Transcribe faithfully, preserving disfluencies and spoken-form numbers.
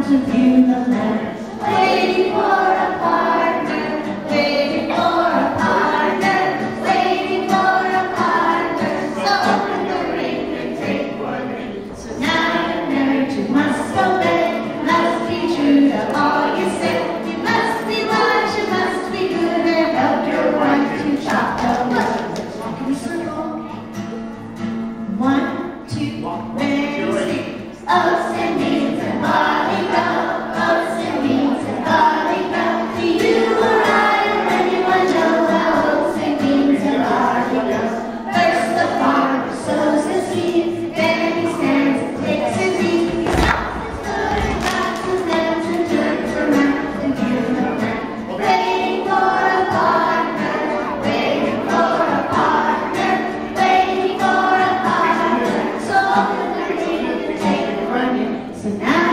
to view the land. Waiting for a partner, waiting for a partner, waiting for a partner. So open the ring and take one ring. So now you're married, you must obey, you must be true to all you say. You must be wise, you must be good, and help your wife to chop the wood. Walk in a circle. One, two, three, oats and beans and barley ground, oats and beans and barley ground. Do you or I or anyone know how oats and beans and barley ground? First the farmer sows the seeds, then he stands and takes his ease. He stops his foot and claps his hands and turns around and views the land. Waiting for a partner, waiting for a partner, waiting for a partner. So open the ring and take one in. So now